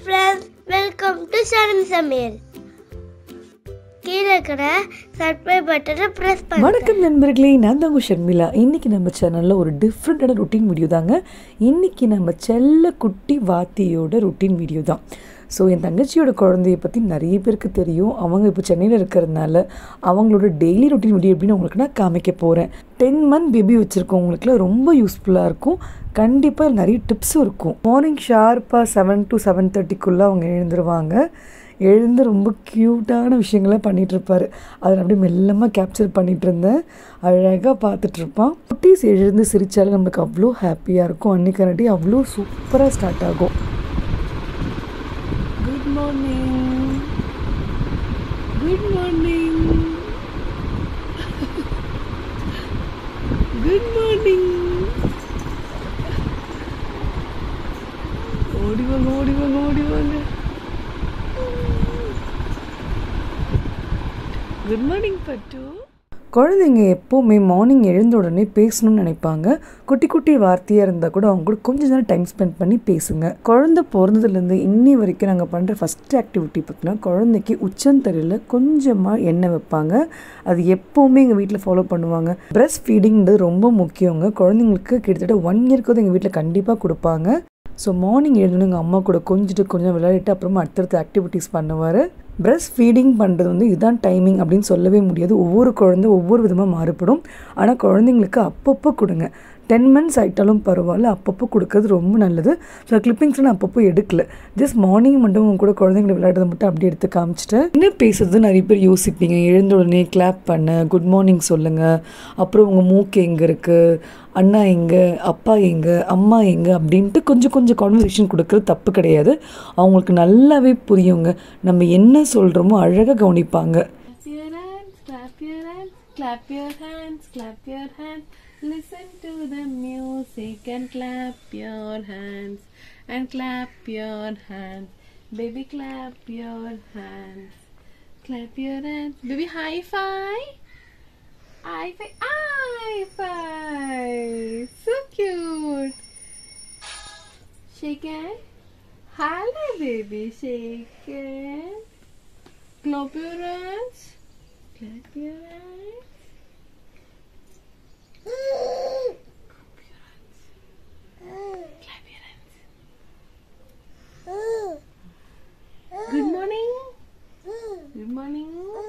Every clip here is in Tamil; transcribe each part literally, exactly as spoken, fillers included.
friends, welcome to Sharan Samir. கீழே இருக்கிற சப்ஸ்கிரைப் பட்டனை பிரஸ் பண்ணுங்க. வணக்கம் நண்பர்களே, நான் தான் உங்கள் ஷர்மிளா. இன்றைக்கி நம்ம சேனலில் ஒரு டிஃப்ரெண்ட்டான ரொட்டீன் வீடியோ தாங்க. இன்றைக்கி நம்ம செல்ல குட்டி வாத்தியோட ரொட்டீன் வீடியோ தான். ஸோ என் தங்கச்சியோட குழந்தைய பற்றி நிறைய பேருக்கு தெரியும். அவங்க இப்போ சென்னையில் இருக்கிறதுனால அவங்களோட டெய்லி ரொட்டீன் வீடியோ எப்படின்னு உங்களுக்கு நான் காமிக்க போகிறேன். டென் மந்த் பேபி வச்சுருக்கவங்களுக்குலாம் ரொம்ப யூஸ்ஃபுல்லாக இருக்கும். கண்டிப்பாக நிறைய டிப்ஸும் இருக்கும். மார்னிங் ஷார்ப்பாக செவன் டு செவன் தேர்ட்டிக்குள்ளே அவங்க எழுந்துருவாங்க. எழுந்து ரொம்ப க்யூட்டான விஷயங்களை பண்ணிகிட்ருப்பார். அதை அப்படியே மெல்லமாக கேப்சர் பண்ணிகிட்டு இருந்தேன். அழகாக பார்த்துட்ருப்பான். குட்டீஸ் எழுந்து சிரித்தாலே நம்மளுக்கு அவ்வளோ ஹாப்பியாக இருக்கும். அன்றைக்கானட்டி அவ்வளோ சூப்பராக ஸ்டார்ட் ஆகும். Good morning, good morning, good morning. ஓடிவாங்க ஓடிவாங்க ஓடிவாங்க. குட் மார்னிங் பட்டு. குழந்தைங்க எப்போவுமே மார்னிங் எழுந்த உடனே பேசணும்னு நினைப்பாங்க. குட்டி குட்டி வார்த்தையாக இருந்தால் கூட அவங்க கூட கொஞ்சம் நேரம் டைம் ஸ்பெண்ட் பண்ணி பேசுங்க. குழந்தை பிறந்ததுலேருந்து இன்னி வரைக்கும் நாங்கள் பண்ணுற ஃபஸ்ட் ஆக்டிவிட்டி பார்த்தீங்கன்னா, குழந்தைக்கு உச்சந்தலையில் கொஞ்சமாக எண்ணெய் வைப்பாங்க. அது எப்போவுமே எங்கள் வீட்டில் ஃபாலோ பண்ணுவாங்க. பிரஸ்ட் ஃபீடிங்கிறது ரொம்ப முக்கியங்க. குழந்தைங்களுக்கு கிட்டத்தட்ட ஒன் இயர்க்கு வந்து எங்கள் வீட்டில் கண்டிப்பாக கொடுப்பாங்க. ஸோ மார்னிங் எழுந்தோன்னு எங்கள் அம்மா கூட கொஞ்சிட்டு கொஞ்சம் விளையாடிட்டு அப்புறமா அடுத்தடுத்த ஆக்டிவிட்டீஸ் பண்ணுவார். பிரஸ்ட் ஃபீடிங் பண்ணுறது வந்து இதுதான் டைமிங் அப்படின்னு சொல்லவே முடியாது. ஒவ்வொரு குழந்தை ஒவ்வொரு விதமாக மாறுபடும். ஆனால் குழந்தைங்களுக்கு அப்பப்போ கொடுங்க. டென் மந்த்ஸ் ஆகிட்டாலும் பரவாயில்ல, அப்பப்போ கொடுக்கறது ரொம்ப நல்லது. ஸோ கிளிப்பிங்ஸ்லாம் நான் அப்பப்போ எடுக்கல. ஜஸ்ட் மார்னிங் மட்டும் உங்க கூட குழந்தைங்களை விளையாடுறதை மட்டும் அப்படி எடுத்து காமிச்சிட்டேன். என்ன பேசுறது நிறைய பேர் யோசிப்பீங்க. எழுந்த உடனே கிளாப் பண்ண, குட் மார்னிங் சொல்லுங்கள், அப்புறம் உங்கள் மூக்கு எங்கே இருக்குது, அண்ணா எங்கே, அப்பா எங்கே, அம்மா எங்கே அப்படின்ட்டு கொஞ்சம் கொஞ்சம் கான்வர்சேஷன் கொடுக்குறது தப்பு கிடையாது. அவங்களுக்கு நல்லாவே புரியுங்க. நம்ம என்ன சொல்கிறோமோ அழகாக கவனிப்பாங்க. Clap your hands, clap your hands, listen to the music and clap your hands, and clap your hands, baby clap your hands, clap your hands, baby high five, high five, high five, so cute, shake hand, hello baby, shake hand, clap your hands, clap your hands. Good morning. Good morning.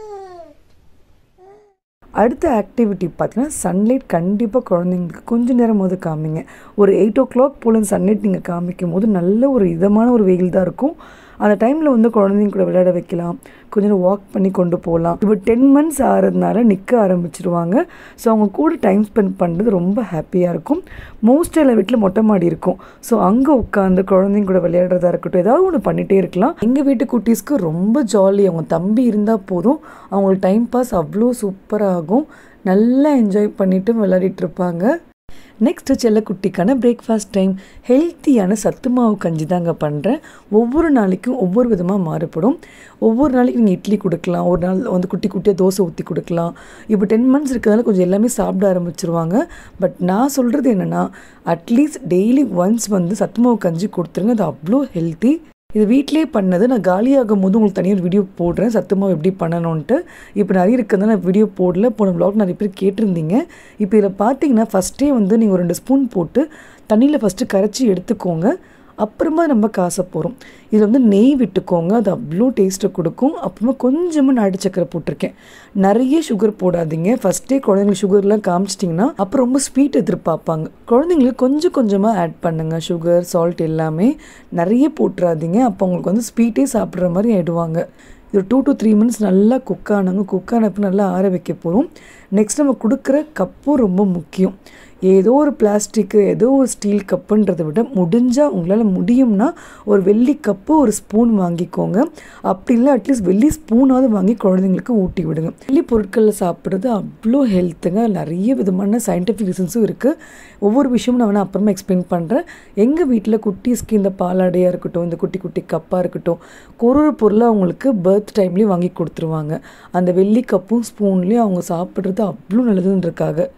அடுத்த ஆக்டிவிட்டி பார்த்தீங்கன்னா, சன்லைட் கண்டிப்பாக குழந்தைங்களுக்கு கொஞ்சம் நேரம் போது காமிங்க. ஒரு எயிட் ஓ கிளாக் போல் சன்லைட் நீங்கள் காமிக்கும் போது நல்ல ஒரு இதமான ஒரு வெயில் தான் இருக்கும். அந்த டைமில் வந்து குழந்தைங்க கூட விளையாட வைக்கலாம், கொஞ்சம் நேரம் வாக் பண்ணி கொண்டு போகலாம். இப்போ டென் மந்த்ஸ் ஆகிறதுனால நிற்க ஆரம்பிச்சிருவாங்க. ஸோ அவங்க கூட டைம் ஸ்பெண்ட் பண்ணுறது ரொம்ப ஹாப்பியாக இருக்கும். மோஸ்ட் எல்லா வீட்டில் மொட்டை மாடி இருக்கும். ஸோ அங்கே உட்காந்து குழந்தைங்க கூட விளையாடுறதா இருக்கட்டும், ஏதாவது ஒன்று பண்ணிகிட்டே இருக்கலாம். எங்கள் வீட்டு குட்டீஸ்க்கு ரொம்ப ஜாலி. அவங்க தம்பி இருந்தால் போதும், அவங்களுக்கு டைம் பாஸ் அவ்வளோ சூப்பராகும். நல்லா என்ஜாய் பண்ணிவிட்டு விளையாடிட்டு இருப்பாங்க. நெக்ஸ்ட்டு செல்லக்குட்டிக்கான பிரேக்ஃபாஸ்ட் டைம். ஹெல்த்தியான சத்து மாவு கஞ்சி தாங்க பண்ணுறேன். ஒவ்வொரு நாளைக்கும் ஒவ்வொரு விதமாக மாறுபடும். ஒவ்வொரு நாளைக்கு நீங்கள் இட்லி கொடுக்கலாம், ஒரு நாள் வந்து குட்டி குட்டியாக தோசை ஊற்றி கொடுக்கலாம். இப்போ டென் மந்த்ஸ் இருக்கிறதால கொஞ்சம் எல்லாமே சாப்பிட ஆரம்பிச்சிருவாங்க. பட் நான் சொல்கிறது என்னென்னா, அட்லீஸ்ட் டெய்லி ஒன்ஸ் வந்து சத்து மாவு கஞ்சி கொடுத்துருங்க. அது அவ்வளோ ஹெல்த்தி. இது வீட்டிலே பண்ணது. நான் காலியாகும் போது உங்களுக்கு தனியாக வீடியோ போடுறேன், சத்துமாவு எப்படி பண்ணணுன்ட்டு. இப்போ நிறைய இருக்கிறது நான் வீடியோ போடல. போன வ்ளாக் நிறைய பேர் கேட்டிருந்தீங்க. இப்போ இதில் பார்த்தீங்கன்னா, ஃபஸ்ட்டே வந்து நீங்கள் ஒரு ரெண்டு ஸ்பூன் போட்டு தண்ணியில் ஃபஸ்ட்டு கரைச்சி எடுத்துக்கோங்க. அப்புறமா நம்ம காசை போகிறோம். இதில் வந்து நெய் விட்டுக்கோங்க, அது அவ்வளோ டேஸ்ட்டை கொடுக்கும். அப்புறமா கொஞ்சமாக நாட்டு சக்கரை போட்டிருக்கேன். நிறைய சுகர் போடாதீங்க. ஃபஸ்ட்டே குழந்தைங்களுக்கு சுகர்லாம் காமிச்சிட்டிங்கன்னா அப்புறம் ரொம்ப ஸ்வீட் எதிர்பார்ப்பாங்க. குழந்தைங்களுக்கு கொஞ்சம் கொஞ்சமாக ஆட் பண்ணுங்கள். சுகர், சால்ட் எல்லாமே நிறைய போட்டுறாதீங்க. அப்போ அவங்களுக்கு வந்து ஸ்வீட்டே சாப்பிட்ற மாதிரி ஆகிடுவாங்க. இது டூ டு த்ரீ மினிட்ஸ் நல்லா குக் ஆனாங்க. குக் ஆனப்போ நல்லா ஆற வைக்க போகிறோம். நெக்ஸ்ட் நம்ம கொடுக்குற கப்பும் ரொம்ப முக்கியம். ஏதோ ஒரு பிளாஸ்டிக்கு, ஏதோ ஒரு ஸ்டீல் கப்புன்றதை விட முடிஞ்சால் உங்களால் முடியும்னா ஒரு வெள்ளி கப்பு ஒரு ஸ்பூன் வாங்கிக்கோங்க. அப்படி இல்லை அட்லீஸ்ட் வெள்ளி ஸ்பூனாவது வாங்கி குழந்தைங்களுக்கு ஊட்டி விடுங்க. வெள்ளி பொருட்களில் சாப்பிட்றது அவ்வளோ ஹெல்த்துங்க. நிறைய விதமான சயின்டிஃபிக் ரீசன்ஸும் இருக்குது. ஒவ்வொரு விஷயமும் நான் வேணால் அப்புறமா எக்ஸ்பிளைன் பண்ணுறேன். எங்கள் வீட்டில் குட்டீஸ்க்கு இந்த பாலாடையாக இருக்கட்டும், இந்த குட்டி குட்டி கப்பாக இருக்கட்டும், ஒரு ஒரு பொருளை அவங்களுக்கு பர்த் டைம்லேயும் வாங்கி கொடுத்துருவாங்க. அந்த வெள்ளி கப்பும் ஸ்பூன்லேயும் அவங்க சாப்பிட்றது அவ்வளோ நல்லதுன்றக்காக.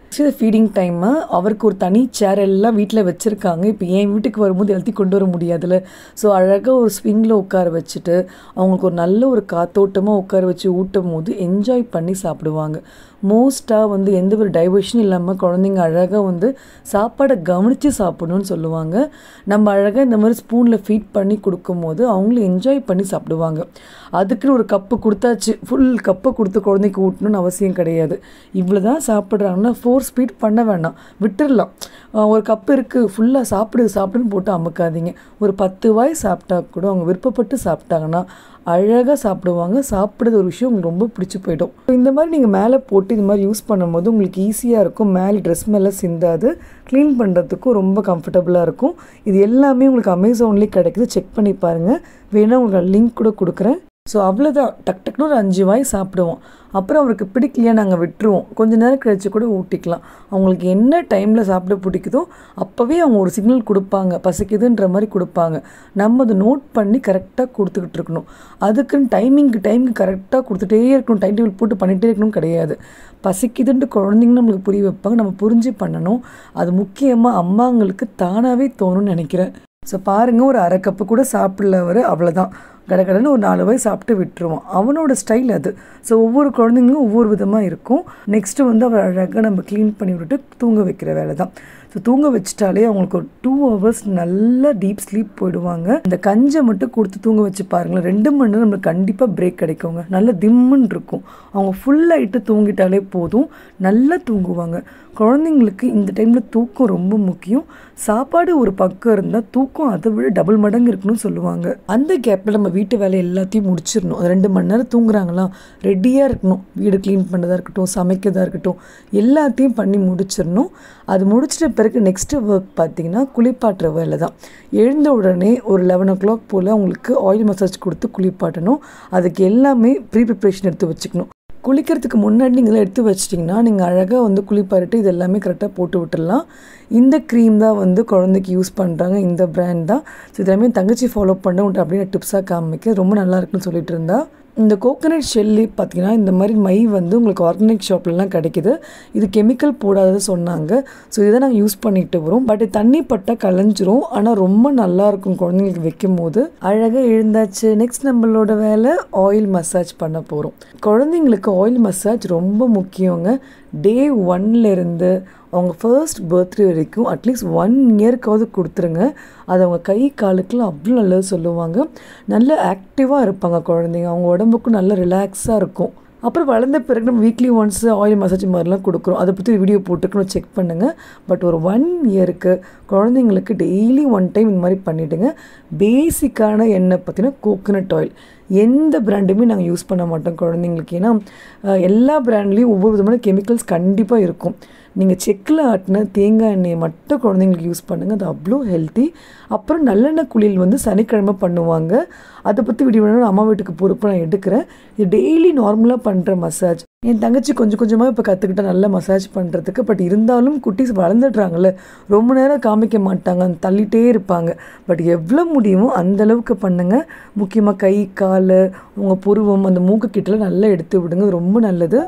இது ஃபீடிங் டைமு. அவருக்கு ஒரு தனி சேர் எல்லாம் வீட்டில் வச்சுருக்காங்க. இப்போ என் வீட்டுக்கு வரும்போது எல்லாத்தையும் கொண்டு வர முடியாதுல்ல. ஸோ அழகாக ஒரு ஸ்விங்கில் உட்கார வச்சுட்டு அவங்களுக்கு ஒரு நல்ல ஒரு காத்தோட்டமாக உட்கார வச்சு ஊட்டும் போது என்ஜாய் பண்ணி சாப்பிடுவாங்க. மோஸ்ட்டாக வந்து எந்த ஒரு டைவர்ஷனும் இல்லாமல் குழந்தைங்க அழகாக வந்து சாப்பாடை கவனித்து சாப்பிடணும்னு சொல்லுவாங்க. நம்ம அழகாக இந்த மாதிரி ஸ்பூனில் ஃபீட் பண்ணி கொடுக்கும்போது அவங்களும் என்ஜாய் பண்ணி சாப்பிடுவாங்க. அதுக்குன்னு ஒரு கப்பு கொடுத்தாச்சு ஃபுல் கப்பை கொடுத்து குழந்தைக்கு ஊட்டணும்னு அவசியம் கிடையாது. இவ்வளோ தான் சாப்பிட்றாங்கன்னா ஃபோர்ஸ் ஃபீட் பண்ண வேண்டாம், விட்டுடலாம். ஒரு கப்பு இருக்குது ஃபுல்லாக சாப்பிடு சாப்பிடுன்னு போட்டு அமுக்காதீங்க. ஒரு பத்து வாய் சாப்பிட்டா கூட அவங்க விருப்பப்பட்டு சாப்பிட்டாங்கன்னா அழகாக சாப்பிடுவாங்க. சாப்பிட்றது ஒரு விஷயம் உங்களுக்கு ரொம்ப பிடிச்சி போயிடும். இந்த மாதிரி நீங்கள் மேலே போட்டு இந்த மாதிரி யூஸ் பண்ணும்போது உங்களுக்கு ஈஸியாக இருக்கும். மேலே ட்ரெஸ் மேலே சிந்தாது, க்ளீன் பண்ணுறதுக்கும் ரொம்ப கம்ஃபர்டபுளாக இருக்கும். இது எல்லாமே உங்களுக்கு அமேசான்லேயே கிடைக்குது, செக் பண்ணி பாருங்கள். வேணால் உங்களுக்கு லிங்க் கூட கொடுக்குறேன். ஸோ அவ்வளோதான், டக் டக்குன்னு ஒரு அஞ்சு வாய் சாப்பிடுவோம். அப்புறம் அவருக்கு பிடிக்கலையா நாங்கள் விட்டுருவோம். கொஞ்சம் நேரம் கழிச்சு கூட ஊட்டிக்கலாம். அவங்களுக்கு என்ன டைமில் சாப்பிட பிடிக்குதோ அப்போவே அவங்க ஒரு சிக்னல் கொடுப்பாங்க, பசிக்குதுன்ற மாதிரி கொடுப்பாங்க. நம்ம அதை நோட் பண்ணி கரெக்டாக கொடுத்துக்கிட்டு இருக்கணும். அதுக்குன்னு டைமிங்க்கு டைமுக்கு கரெக்டாக கொடுத்துட்டே இருக்கணும், டைம் டேபிள் போட்டு பண்ணிகிட்டே இருக்கணும் கிடையாது. பசிக்குதுன்ட்டு குழந்தைங்க நம்மளுக்கு புரிய வைப்பாங்க, நம்ம புரிஞ்சு பண்ணணும். அது முக்கியமாக அம்மாங்களுக்கு தானாகவே தோணும்னு நினைக்கிறேன். ஸோ பாருங்கள், ஒரு அரை கப்பு கூட சாப்பிடல அவர், அவ்வளோதான். கடை கடைன்னு ஒரு நாலு வாய் சாப்பிட்டு விட்டுருவோம். அவனோட ஸ்டைல் அது. ஸோ ஒவ்வொரு குழந்தைங்களும் ஒவ்வொரு விதமாக இருக்கும். நெக்ஸ்ட்டு வந்து அவர் அழகாக நம்ம க்ளீன் பண்ணி விட்டுட்டு தூங்க வைக்கிற வேலை தான். ஸோ தூங்க வச்சுட்டாலே அவங்களுக்கு ஒரு டூ ஹவர்ஸ் நல்லா டீப் ஸ்லீப் போயிடுவாங்க. இந்த கஞ்சை மட்டும் கொடுத்து தூங்க வச்சு பாருங்களேன், ரெண்டு மணி நேரம் நம்மளுக்கு கண்டிப்பாக பிரேக் கிடைக்குங்க. நல்லா திம்முன்னு இருக்கும். அவங்க ஃபுல்லாகிட்டு தூங்கிட்டாலே போதும், நல்லா தூங்குவாங்க. குழந்தைங்களுக்கு இந்த டைமில் தூக்கம் ரொம்ப முக்கியம். சாப்பாடு ஒரு பக்கம் இருந்தால் தூக்கம் அதை விட டபுள் மடங்கு இருக்கணும்னு சொல்லுவாங்க. அந்த கேப்பில் நம்ம வீட்டு வேலை எல்லாத்தையும் முடிச்சிடணும். ரெண்டு மணி நேரம் தூங்குறாங்களா, ரெடியாக இருக்கணும். வீடு க்ளீன் பண்ணதாக இருக்கட்டும், சமைக்கிறதா இருக்கட்டும், எல்லாத்தையும் பண்ணி முடிச்சிடணும். அது முடிச்சிட்ட பிறகு நெக்ஸ்ட்டு ஒர்க் பார்த்திங்கன்னா குளிப்பாட்டுற வேலை தான். எழுந்த உடனே ஒரு லெவன் ஓ கிளாக் போல் அவங்களுக்கு ஆயில் மசாஜ் கொடுத்து குளிப்பாட்டணும். அதுக்கு எல்லாமே ப்ரீ ப்ரிப்ரேஷன் எடுத்து வச்சுக்கணும். குளிக்கிறதுக்கு முன்னாடி நீங்கள் எடுத்து வச்சிட்டிங்கன்னா நீங்கள் அழகாக வந்து குளிப்பாரிட்டு இது எல்லாமே கரெக்டாக போட்டு விட்டுடலாம். இந்த க்ரீம் தான் வந்து குழந்தைக்கு யூஸ் பண்ணுறாங்க, இந்த பிராண்ட் தான். ஸோ இதெல்லாமே தங்கச்சி ஃபாலோ பண்ண உன்ட்டு அப்படின்னு டிப்ஸாக காமிக்க ரொம்ப நல்லா இருக்குன்னு சொல்லிட்டு இருந்தா. இந்த கோகோனட் ஷெல்லி பார்த்திங்கன்னா இந்த மாதிரி மை வந்து உங்களுக்கு ஆர்கானிக் ஷாப்லலாம் கிடைக்கிது. இது கெமிக்கல் போடாதது சொன்னாங்க. ஸோ இதை நாங்கள் யூஸ் பண்ணிட்டு வரோம். பட் தண்ணி பட்டால் கலைஞ்சிரும், ஆனால் ரொம்ப நல்லாயிருக்கும் குழந்தைங்களுக்கு வைக்கும் போது. அழகாக எழுந்தாச்சு. நெக்ஸ்ட் நம்மளோட வேலை ஆயில் மசாஜ் பண்ண போகிறோம். குழந்தைங்களுக்கு ஆயில் மசாஜ் ரொம்ப முக்கியங்க. டே ஒன்லேருந்து அவங்க ஃபர்ஸ்ட் பர்த்டே வரைக்கும் அட்லீஸ்ட் ஒன் இயர்க்காவது கொடுத்துருங்க. அது அவங்க கை காலுக்கெலாம் அவ்வளோ நல்லது சொல்லுவாங்க. நல்ல ஆக்டிவாக இருப்பாங்க குழந்தைங்க, அவங்க உடம்புக்கும் நல்ல ரிலாக்ஸாக இருக்கும். அப்புறம் வளர்ந்த பிறகு நம்ம வீக்லி ஒன்ஸ் ஆயில் மசாஜ் மாதிரிலாம் கொடுக்குறோம். அதை பற்றி வீடியோ போட்டுக்கணும், செக் பண்ணுங்கள். பட் ஒரு ஒன் இயருக்கு குழந்தைங்களுக்கு டெய்லி ஒன் டைம் இந்த மாதிரி பண்ணிவிடுங்க. பேசிக்கான எண்ணெய் பார்த்திங்கன்னா கோகோனட் ஆயில். எந்த பிராண்டுமே நாங்கள் யூஸ் பண்ண மாட்டோம் குழந்தைங்களுக்கு. ஏன்னா எல்லா பிராண்ட்லேயும் ஒவ்வொரு விதமான கெமிக்கல்ஸ் கண்டிப்பாக இருக்கும். நீங்கள் செக்கில் ஆட்டின தேங்காய் எண்ணெயை மட்டும் குழந்தைங்களுக்கு யூஸ் பண்ணுங்கள், அது அவ்வளோ ஹெல்த்தி. அப்புறம் நல்லெண்ணெய் குளியல் வந்து சனிக்கிழமை பண்ணுவாங்க. அதை பற்றி வீடியோ வேணும், அம்மா வீட்டுக்கு பொறுப்பு நான் எடுக்கிறேன். இது டெய்லி நார்மலாக பண்ணுற மசாஜ். என் தங்கச்சி கொஞ்சம் கொஞ்சமாக இப்போ கற்றுக்கிட்டா நல்லா மசாஜ் பண்ணுறதுக்கு. பட் இருந்தாலும் குட்டீஸ் வளர்ந்துடுறாங்கல்ல, ரொம்ப நேரம் காமிக்க மாட்டாங்க, தள்ளிகிட்டே இருப்பாங்க. பட் எவ்வளோ முடியுமோ அந்தளவுக்கு பண்ணுங்கள். முக்கியமாக கை கால் உங்கள் புருவம் அந்த மூக்கு கிட்டலாம் நல்லா எடுத்து விடுங்க, ரொம்ப நல்லது.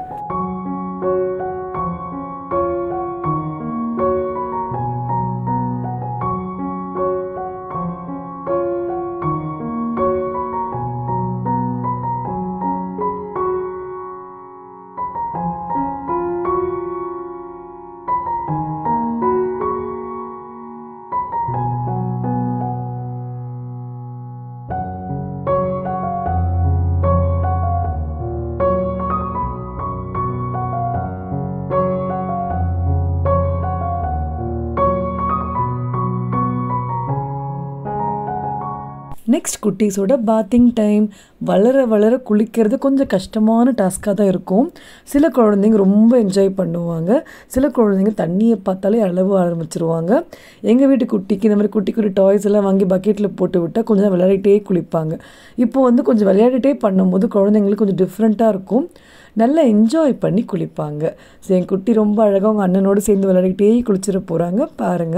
நெக்ஸ்ட் குட்டீஸோட பாத்திங் டைம். வளர வளர குளிக்கிறது கொஞ்சம் கஷ்டமான டாஸ்க்காக தான் இருக்கும். சில குழந்தைங்க ரொம்ப என்ஜாய் பண்ணுவாங்க, சில குழந்தைங்க தண்ணியை பார்த்தாலே அளவு ஆரம்பிச்சிருவாங்க. எங்கள் வீட்டு குட்டிக்கு இந்த மாதிரி குட்டி குட்டி டாய்ஸ் எல்லாம் வாங்கி பக்கெட்டில் போட்டு விட்டால் கொஞ்சம் நேரம் விளையாடிட்டே குளிப்பாங்க. இப்போ வந்து கொஞ்சம் விளையாடிட்டே பண்ணும்போது குழந்தைங்களுக்கு கொஞ்சம் டிஃப்ரெண்ட்டாக இருக்கும், நல்லா என்ஜாய் பண்ணி குளிப்பாங்க. ஸோ என் குட்டி ரொம்ப அழகாக அவங்க அண்ணனோடு சேர்ந்து விளையாடிக்கிட்டே குளிச்சிட போகிறாங்க பாருங்கள்.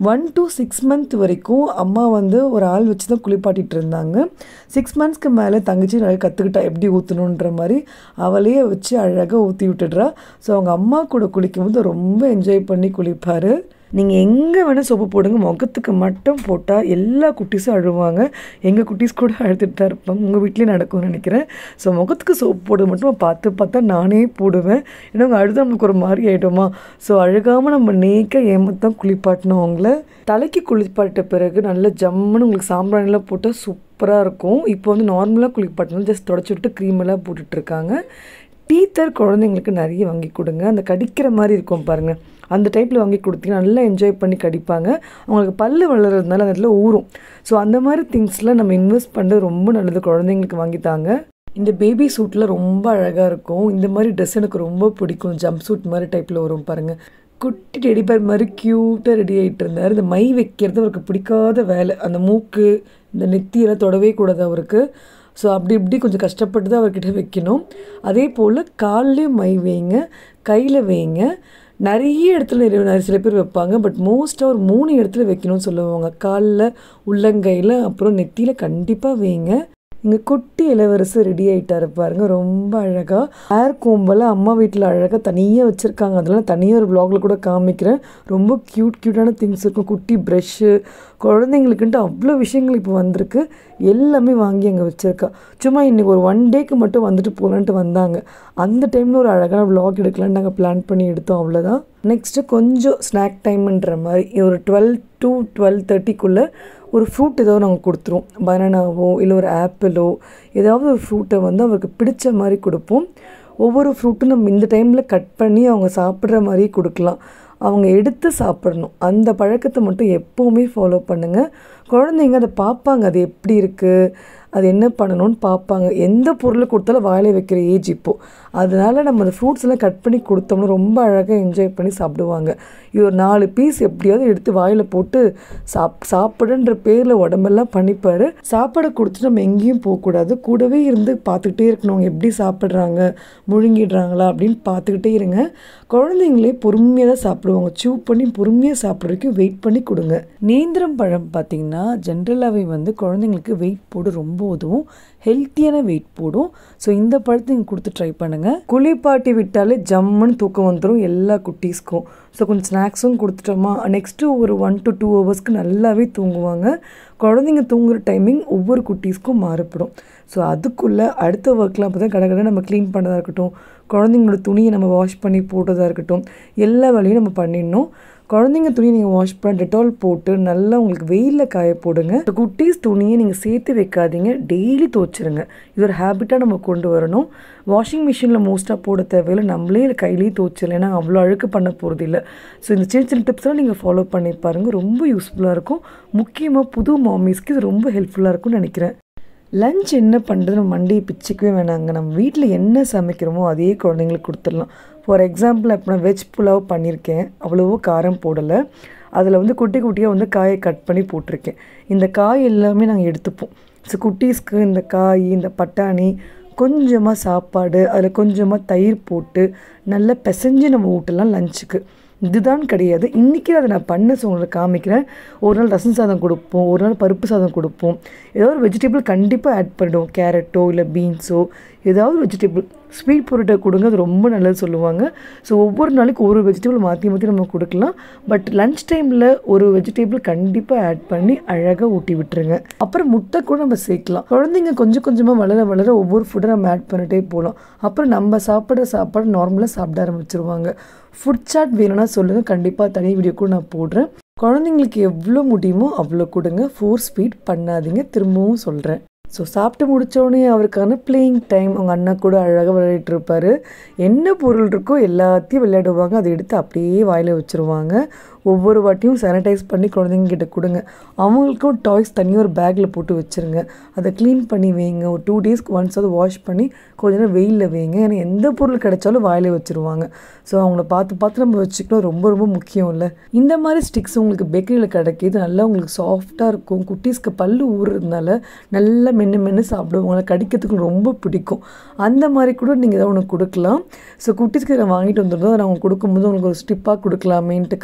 ஒன் டு சிக்ஸ் மந்த் வரைக்கும் அம்மா வந்து ஒரு ஆள் வச்சு தான் குளிப்பாட்டிகிட்டு இருந்தாங்க. சிக்ஸ் மந்த்ஸ்க்கு மேலே தங்கச்சி நிறைய கற்றுக்கிட்டா எப்படி ஊற்றணுன்ற மாதிரி அவளையே வச்சு அழகாக ஊற்றி விட்டுடுறா. ஸோ அவங்க அம்மா கூட குளிக்கும்போது ரொம்ப என்ஜாய் பண்ணி குளிப்பார். நீங்கள் எங்கே வேணால் சோப்பு போடுங்க, முகத்துக்கு மட்டும் போட்டால் எல்லா குட்டீஸும் அழுவாங்க. எங்கள் குட்டீஸ் கூட அழுதுட்டு தான் இருப்பாங்க. உங்கள் வீட்லேயும் நடக்கும்னு நினைக்கிறேன். ஸோ முகத்துக்கு சோப்பு போட மட்டும் பார்த்து பார்த்தா நானே போடுவேன். ஏன்னா அவங்க அழுத நம்மளுக்கு ஒரு மாதிரி ஆகிடுமா. ஸோ அழுகாமல் நம்ம நேக்க ஏமாத்தான் குளிப்பாட்டணும். அவங்கள தலைக்கு குளிப்பாட்ட பிறகு நல்ல ஜம்முன்னு உங்களுக்கு சாம்பிராணிலாம் போட்டால் சூப்பராக இருக்கும். இப்போ வந்து நார்மலாக குளிப்பாட்டணும், ஜஸ்ட் தொடச்சி விட்டு க்ரீமெல்லாம் போட்டுட்ருக்காங்க. டீத்தர் குழந்தைங்களுக்கு நிறைய வாங்கி கொடுங்க. அந்த கடிக்கிற மாதிரி இருக்கும் பாருங்கள், அந்த டைப்பில் வாங்கி கொடுத்தீங்கன்னா நல்லா என்ஜாய் பண்ணி கடிப்பாங்க. அவங்களுக்கு பல்லு வளர்கிறதுனால அந்த இடத்துல ஊறும். ஸோ அந்த மாதிரி திங்ஸ்லாம் நம்ம இன்வெஸ்ட் பண்ணுறது ரொம்ப நல்லது. குழந்தைங்களுக்கு வாங்கித்தாங்க. இந்த பேபி சூட்டில் ரொம்ப அழகாக இருக்கும். இந்த மாதிரி ட்ரெஸ் எனக்கு ரொம்ப பிடிக்கும். ஜம்ப் சூட் மாதிரி டைப்பில் வரும் பாருங்கள். குட்டி டெடிபேர் மாதிரி க்யூட்டாக ரெடி ஆகிட்டு இருந்தார். இந்த மை வைக்கிறது அவருக்கு பிடிக்காத வேலை. அந்த மூக்கு இந்த நெத்தியெல்லாம் தொடவே கூடாது அவருக்கு. ஸோ அப்படி இப்படி கொஞ்சம் கஷ்டப்பட்டு தான் அவர்கிட்ட வைக்கணும். அதே போல் கால்லேயும் மை வைங்க, கையில் வைங்க. நிறைய இடத்துல நிறைய சில பேர் வைப்பாங்க, பட் மோஸ்ட்டாக ஒரு மூணு இடத்துல வைக்கணும்னு சொல்லுவாங்க. காலில், உள்ளங்கையில், அப்புறம் நெத்தியில் கண்டிப்பாக வைங்க. இங்கே குட்டி இளவரசு ரெடி ஆகிட்டாரு பாருங்க, ரொம்ப அழகாக. ஹேர் கோம்பெல்லாம் அம்மா வீட்டில் அழகாக தனியாக வச்சுருக்காங்க. அதெல்லாம் தனியாக ஒரு வ்ளாகில் கூட காமிக்கிறேன். ரொம்ப க்யூட் க்யூட்டான திங்ஸ் இருக்கும். குட்டி ப்ரெஷ்ஷு, குழந்தைங்களுக்குன்ட்டு அவ்வளோ விஷயங்கள் இப்போ வந்திருக்கு. எல்லாமே வாங்கி அங்கே வச்சுருக்கா. சும்மா இன்றைக்கி ஒரு ஒன் டேக்கு மட்டும் வந்துட்டு போகலான்ட்டு வந்தாங்க. அந்த டைமில் ஒரு அழகான வ்ளாக் எடுக்கலான்னு நாங்கள் பிளான் பண்ணி எடுத்தோம், அவ்வளோதான். நெக்ஸ்ட்டு கொஞ்சம் ஸ்நாக் டைம்ன்ற மாதிரி ஒரு டுவெல் டு டுவெல் தேர்ட்டிக்குள்ளே ஒரு ஃப்ரூட் ஏதாவது நாங்கள் கொடுத்துருவோம். பனானாவோ இல்லை ஒரு ஆப்பிளோ ஏதாவது ஒரு ஃப்ரூட்டை வந்து அவருக்கு பிடிச்ச மாதிரி கொடுப்போம். ஒவ்வொரு ஃப்ரூட்டும் நம்ம இந்த டைமில் கட் பண்ணி அவங்க சாப்பிட்ற மாதிரியே கொடுக்கலாம். அவங்க எடுத்து சாப்பிடணும். அந்த பழக்கத்தை மட்டும் எப்போவுமே ஃபாலோ பண்ணுங்கள். குழந்தைங்க அதை பார்ப்பாங்க, அது எப்படி இருக்குது, அது என்ன பண்ணணும்னு பார்ப்பாங்க. எந்த பொருளை கொடுத்தாலும் வாயில வைக்கிற ஏஜ் இப்போது. அதனால் நம்ம அந்த ஃப்ரூட்ஸ் எல்லாம் கட் பண்ணி கொடுத்தோம்னா ரொம்ப அழகாக என்ஜாய் பண்ணி சாப்பிடுவாங்க. இது ஒரு நாலு பீஸ் எப்படியாவது எடுத்து வாயில் போட்டு சாப் சாப்பிடுன்ற பேரில் உடம்பெல்லாம் பண்ணிப்பார். சாப்பாடை கொடுத்துட்டு நம்ம எங்கேயும் போகக்கூடாது. கூடவே இருந்து பார்த்துக்கிட்டே இருக்கணும். அவங்க எப்படி சாப்பிட்றாங்க, முழுங்கிடுறாங்களா அப்படின்னு பார்த்துக்கிட்டே இருங்க. குழந்தைங்களே பொறுமையாக தான் சாப்பிடுவாங்க. சூ பண்ணி பொறுமையாக சாப்பிட்ற வரைக்கும் வெயிட் பண்ணி கொடுங்க. நேந்திரம் பழம் பார்த்திங்கன்னா ஜென்ரலாகவே வந்து குழந்தைங்களுக்கு வெயிட் போட ரொம்ப உதவும். ஹெல்த்தியான வெயிட் போடும். ஸோ இந்த பழத்தை நீங்கள் கொடுத்து ட்ரை பண்ணுங்கள். குளிப்பாட்டி விட்டாலே ஜம்முன்னு தூக்கம் வந்துடும் எல்லா குட்டீஸ்க்கும். ஸோ கொஞ்சம் ஸ்நாக்ஸும் கொடுத்துட்டோமா நெக்ஸ்ட்டு ஒரு ஒன் டு டூ ஹவர்ஸ்க்கு நல்லாவே தூங்குவாங்க. குழந்தைங்க தூங்குகிற டைமிங் ஒவ்வொரு குட்டீஸ்க்கும் மாறுபடும். ஸோ அதுக்குள்ளே அடுத்த ஒர்க்லாம் அப்போ தான் கடை கடை நம்ம க்ளீன் பண்ணதாக இருக்கட்டும், குழந்தைங்களோட துணியை நம்ம வாஷ் பண்ணி போட்டதாக இருக்கட்டும், எல்லா வேலையும் நம்ம பண்ணிடணும். குழந்தைங்க துணியை நீங்கள் வாஷ் பண்ண டெட்டால் போட்டு நல்லா உங்களுக்கு வெயிலில் காய போடுங்க. குட்டீஸ் துணியை நீங்கள் சேர்த்து வைக்காதீங்க, டெய்லி துவைச்சிருங்க. இது ஒரு ஹேபிட்டாக நம்ம கொண்டு வரணும். வாஷிங் மிஷினில் மோஸ்ட்டாக போட தேவையில்லை, நம்மளே இல்லை கையிலேயே துவைச்சிடலாம். ஏன்னா அவ்வளோ அழுக்கு பண்ண போகிறது இல்லை. ஸோ இந்த சின்ன சின்ன டிப்ஸ்லாம் நீங்கள் ஃபாலோ பண்ணி பாருங்கள், ரொம்ப யூஸ்ஃபுல்லாக இருக்கும். முக்கியமாக புது மாமிஸ்க்கு இது ரொம்ப ஹெல்ப்ஃபுல்லாக இருக்கும்னு நினைக்கிறேன். லஞ்ச் என்ன பண்ணுறது நம்ம மண்டியை பிச்சுக்கவே வேணாங்க. நம்ம வீட்டில் என்ன சமைக்கிறோமோ அதே குழந்தைங்களுக்கு கொடுத்துடலாம். ஃபார் எக்ஸாம்பிள் இப்போ நான் வெஜ் புலாவ் பண்ணியிருக்கேன், அவ்வளவோ காரம் போடலை. அதில் வந்து குட்டி குட்டியாக வந்து காயை கட் பண்ணி போட்டிருக்கேன். இந்த காய் எல்லாமே நாங்கள் எடுத்துப்போம். ஸோ குட்டீஸ்க்கு இந்த காய், இந்த பட்டாணி, கொஞ்சமாக சாப்பாடு, அதில் கொஞ்சமாக தயிர் போட்டு நல்லா பிசைஞ்சு நம்ம ஊட்டலாம் லஞ்சுக்கு. இதுதான் கிடையாது, இன்றைக்கி அதை நான் பண்ண ஸோ உங்களுக்கு காமிக்கிறேன். ஒரு நாள் ரசம் சாதம் கொடுப்போம், ஒரு நாள் பருப்பு சாதம் கொடுப்போம். ஏதாவது ஒரு வெஜிடபிள் கண்டிப்பாக ஆட் பண்ணிவிடுவோம். கேரட்டோ இல்லை பீன்ஸோ ஏதாவது வெஜிடபிள். ஸ்வீட் பொருட்டை கொடுங்க, அது ரொம்ப நல்லது சொல்லுவாங்க. ஸோ ஒவ்வொரு நாளைக்கு ஒரு வெஜிடபிள் மாற்றி மாற்றி நம்ம கொடுக்கலாம். பட் லன்ச் டைமில் ஒரு வெஜிடபிள் கண்டிப்பாக ஆட் பண்ணி அழகாக ஊட்டி விட்டுருங்க. அப்புறம் முட்டை கூட நம்ம சேர்க்கலாம். குழந்தைங்க கொஞ்சம் கொஞ்சமாக வளர வளர ஒவ்வொரு ஃபுட்டை நம்ம ஆட் பண்ணிட்டே போகலாம். அப்புறம் நம்ம சாப்பிட்ற சாப்பாடு நார்மலாக சாப்பிட ஆரம்பிச்சிருவாங்க. ஃபுட் சாட் வேணும்னா சொல்லுங்கள், கண்டிப்பாக தனி வீடியோ கூட நான் போடுறேன். குழந்தைங்களுக்கு எவ்வளோ முடியுமோ அவ்வளோ கொடுங்க, ஃபோர்ஸ் ஃபீட் பண்ணாதீங்க, திரும்பவும் சொல்கிறேன். ஸோ சாப்பிட்டு முடித்தோடனே அவருக்கான பிளேயிங் டைம். அவங்க அண்ணா கூட அழகாக விளையாடிட்டு இருப்பார். என்ன பொருள் இருக்கோ எல்லாத்தையும் விளையாடுவாங்க, அதை எடுத்து அப்படியே வாயில் வச்சுருவாங்க. ஒவ்வொரு வாட்டியும் சானிடைஸ் பண்ணி குழந்தைங்கிட்ட கொடுங்க. அவங்களுக்கும் டாய்ஸ் தனியாக ஒரு பேக்கில் போட்டு வச்சுருங்க. அதை க்ளீன் பண்ணி வைங்க. ஒரு டூ டேஸ்க்கு ஒன்ஸ் அதை வாஷ் பண்ணி கொஞ்ச நேரம் வெயிலில் வைங்க. ஏன்னா எந்த பொருள் கிடைச்சாலும் வாயில் வச்சுருவாங்க. ஸோ அவங்கள பார்த்து பார்த்து நம்ம வச்சுக்கணும், ரொம்ப ரொம்ப முக்கியம் இல்லை. இந்த மாதிரி ஸ்டிக்ஸ் உங்களுக்கு பேக்கரியில் கிடைக்கிது, நல்லா உங்களுக்கு சாஃப்டாக இருக்கும். குட்டீஸ்க்கு பல்லு ஊறுறதுனால நல்லா மென்று மென்று சாப்பிடுவாங்க, கடிக்கிறதுக்கு ரொம்ப பிடிக்கும். அந்த மாதிரி கூட நீங்கள் ஏதாவது ஒன்று கொடுக்கலாம். ஸோ குட்டீஸ்க்கு இதை வாங்கிட்டு வந்துருந்தோம், அதை அவங்க கொடுக்கும்போது உங்களுக்கு ஒரு ஸ்டிப்பாக கொடுக்கலாமேன்ட்டு காமிச்சேன்.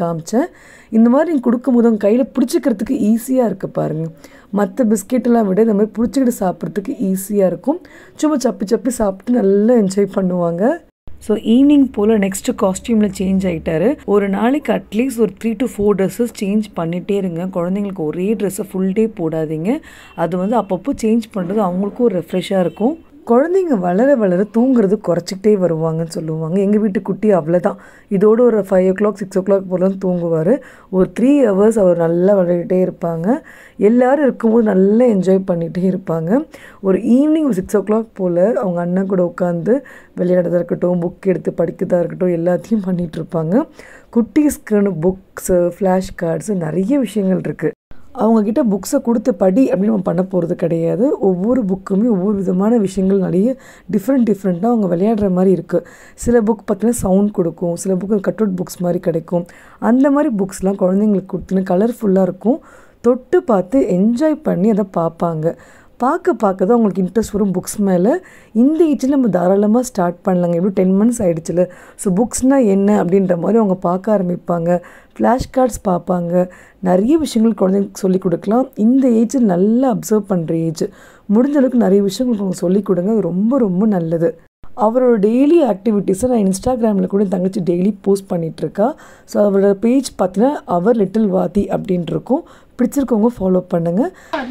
இந்த மாதிரி நீங்கள் கொடுக்கும்போது அவங்க கையில் பிடிச்சிக்கிறதுக்கு ஈஸியாக இருக்குது பாருங்கள். மற்ற பிஸ்கெட்டெல்லாம் விட இந்த மாதிரி பிடிச்சிக்கிட்டு சாப்பிட்றதுக்கு ஈஸியாக இருக்கும். சும்மா சப்பி சப்பி சாப்பிட்டு நல்லா என்ஜாய் பண்ணுவாங்க. ஸோ ஈவினிங் போல் நெக்ஸ்ட்டு காஸ்டியூமில் சேஞ்ச் ஆகிட்டாரு. ஒரு நாளைக்கு அட்லீஸ்ட் ஒரு three to four dresses change பண்ணிகிட்டே இருங்க. குழந்தைங்களுக்கு ஒரே ட்ரெஸ்ஸை ஃபுல் டே போடாதீங்க. அது வந்து அப்பப்போ சேஞ்ச் பண்ணுறது அவங்களுக்கும் ஒரு ரெஃப்ரெஷ்ஷாக இருக்கும். குழந்தைங்க வளர வளர தூங்குறது குறைச்சிக்கிட்டே வருவாங்கன்னு சொல்லுவாங்க. எங்கள் வீட்டு குட்டி அவ்வளோதான், இதோடு ஒரு five o'clock six o'clock போல் தான் தூங்குவார். ஒரு த்ரீ ஹவர்ஸ் அவர் நல்லா விளையாடிட்டே இருப்பாங்க. எல்லோரும் இருக்கும்போது நல்லா என்ஜாய் பண்ணிகிட்டே இருப்பாங்க. ஒரு ஈவினிங் ஒரு சிக்ஸ் ஓ கிளாக் போல் அவங்க அண்ணன் கூட உட்காந்து விளையாடுறதா இருக்கட்டும், புக் எடுத்து படிக்கிறதா இருக்கட்டும், எல்லாத்தையும் பண்ணிகிட்ருப்பாங்க. குட்டீஸ்க்குன்னு புக்ஸு, ஃப்ளாஷ் கார்ட்ஸு நிறைய விஷயங்கள் இருக்குது. அவங்கக்கிட்ட புக்ஸை கொடுத்து படி அப்படின்னு நம்ம பண்ண போகிறது கிடையாது. ஒவ்வொரு புக்குமே ஒவ்வொரு விதமான விஷயங்கள் நிறைய டிஃப்ரெண்ட் டிஃப்ரெண்ட்டாக அவங்க விளையாடுற மாதிரி இருக்குது. சில புக் பார்த்தீங்கன்னா சவுண்ட் கொடுக்கும், சில புக்கு கட் அவுட் புக்ஸ் மாதிரி கிடைக்கும். அந்த மாதிரி புக்ஸ்லாம் குழந்தைங்களுக்கு கொடுத்துன்னு கலர்ஃபுல்லாக இருக்கும். தொட்டு பார்த்து என்ஜாய் பண்ணி அதை பார்ப்பாங்க. பார்க்க பார்க்க தான் அவங்களுக்கு இன்ட்ரெஸ்ட் வரும் புக்ஸ் மேலே. இந்த ஏஜில் நம்ம தாராளமாக ஸ்டார்ட் பண்ணலாங்க. எப்படி டென் மந்த்ஸ் ஆகிடுச்சில்ல. ஸோ புக்ஸ்னால் என்ன அப்படின்ற மாதிரி அவங்க பார்க்க ஆரம்பிப்பாங்க. ஃப்ளாஷ் கார்ட்ஸ் பார்ப்பாங்க. நிறைய விஷயங்கள் குழந்தைங்களுக்கு சொல்லிக் கொடுக்கலாம். இந்த ஏஜில் நல்லா அப்சர்வ் பண்ணுற ஏஜ். முடிஞ்ச அளவுக்கு நிறைய விஷயங்களுக்கு அவங்க சொல்லிக் கொடுங்க. அது ரொம்ப ரொம்ப நல்லது. அவரோட டெய்லி ஆக்டிவிட்டீஸை நான் இன்ஸ்டாகிராமில் கூட தங்கச்சி டெய்லி போஸ்ட் பண்ணிகிட்ருக்கா. ஸோ அவரோட பேஜ் பார்த்தீங்கன்னா அவர் லிட்டில் வாதி அப்படின்ட்டு இருக்கும். பிடிச்சிருக்கவங்க ஃபாலோ பண்ணுங்கள்.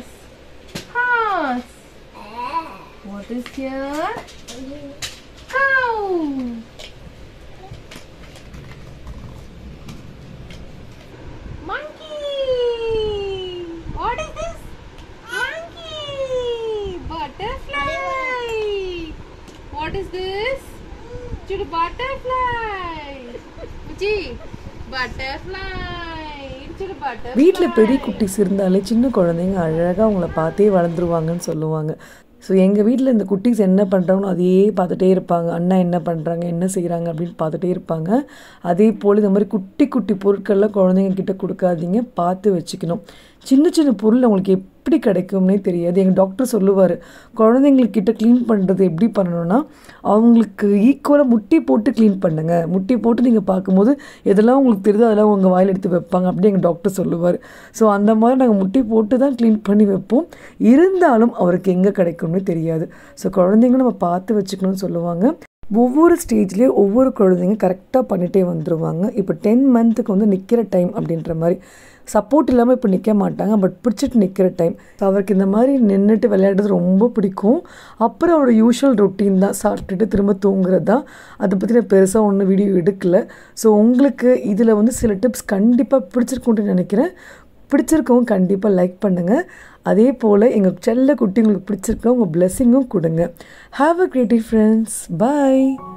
What is here? Cow. Monkey. What is this? Monkey. Butterfly. What is this? It's a butterfly. Uchi. Butterfly. வீட்டில் பெரிய குட்டிஸ் இருந்தாலே சின்ன குழந்தைங்க அழகாக அவங்கள பார்த்தே வளர்ந்துருவாங்கன்னு சொல்லுவாங்க. ஸோ எங்கள் வீட்டில் இந்த குட்டீஸ் என்ன பண்ணுறாங்கன்னு அதையே பார்த்துட்டே இருப்பாங்க. அண்ணா என்ன பண்ணுறாங்க, என்ன செய்கிறாங்க அப்படின்னு பார்த்துட்டே இருப்பாங்க. அதே போல் இந்த மாதிரி குட்டி குட்டி பொருட்கள்லாம் குழந்தைங்க கிட்ட கொடுக்காதீங்க, பார்த்து வச்சுக்கணும். சின்ன சின்ன பொருள் அவங்களுக்கு எப்படி கிடைக்கும்னே தெரியாது. எங்கள் டாக்டர் சொல்லுவார், குழந்தைங்கக்கிட்ட க்ளீன் பண்ணுறது எப்படி பண்ணணும்னா அவங்களுக்கு ஈக்குவலாக முட்டி போட்டு க்ளீன் பண்ணுங்கள். முட்டி போட்டு நீங்கள் பார்க்கும்போது எதெல்லாம் உங்களுக்கு தெரியுதோ அதெல்லாம் உங்கள் வாயில் எடுத்து வைப்பாங்க அப்படி எங்கள் டாக்டர் சொல்லுவார். ஸோ அந்த மாதிரி நாங்கள் முட்டி போட்டு தான் க்ளீன் பண்ணி வைப்போம். இருந்தாலும் அவருக்கு எங்கே கிடைக்கும்னு தெரியாது. ஸோ குழந்தைங்களும் நம்ம பார்த்து வச்சுக்கணும்னு சொல்லுவாங்க. ஒவ்வொரு ஸ்டேஜ்லேயும் ஒவ்வொரு குழந்தைங்க கரெக்டாக பண்ணிகிட்டே வந்துடுவாங்க. இப்போ டென் மந்த்துக்கு வந்து நிற்கிற டைம் அப்படின்ற மாதிரி சப்போர்ட் இல்லாமல் இப்போ நிற்க மாட்டாங்க, பட் பிடிச்சிட்டு நிற்கிற டைம். அவருக்கு இந்த மாதிரி நின்றுட்டு விளையாடுறது ரொம்ப பிடிக்கும். அப்புறம் அவரோட யூஷுவல் ரொட்டீன் தான் சாப்பிட்டுட்டு திரும்ப தூங்குறது தான். அதை பற்றி நான் பெருசாக ஒன்றும் வீடியோ எடுக்கலை. ஸோ உங்களுக்கு இதில் வந்து சில டிப்ஸ் கண்டிப்பாக பிடிச்சிருக்கும்னு நினைக்கிறேன். பிடிச்சிருக்கவங்க கண்டிப்பாக லைக் பண்ணுங்கள். அதே போல் எங்கள் செல்ல குட்டி உங்களுக்கு பிடிச்சிருக்க உங்கள் பிளெஸ்ஸிங்கும் கொடுங்க. Have a great day friends. Bye.